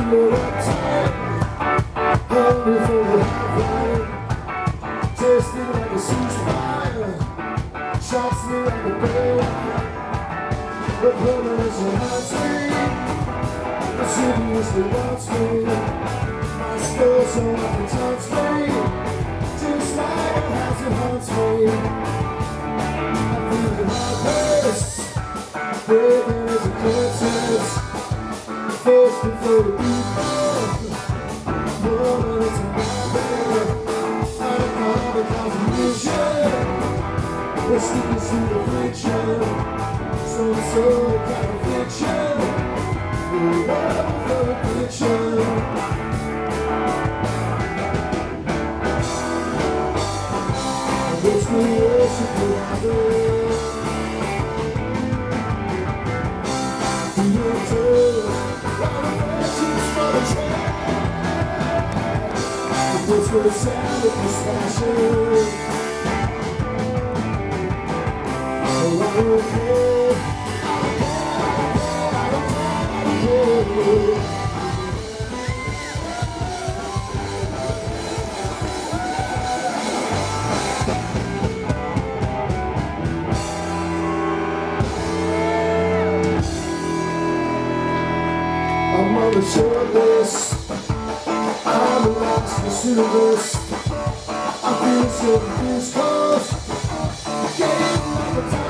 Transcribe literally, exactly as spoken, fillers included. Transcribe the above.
feel uptight, hungry for the lifeline, tasting like a ceasefire, shocks me like a bear. The permanence haunts me, insidiously wants me. My skull so often taunts me, just like a house that haunts me. I feel in my place, breathing as a curtain. First before the people, woman, it's a nightmare. I'm caught in confusion, we're sneaking through the friction. Some sort of kind of fiction, we're wild for a fiction. It's the ocean forever. Do you tell? What's for the sound of this passion? Oh, I don't care, I don't care, I don't care, I don't care. I'm on the short list, I'm a Last Recidivist. I feel so confused, cause getting up a time.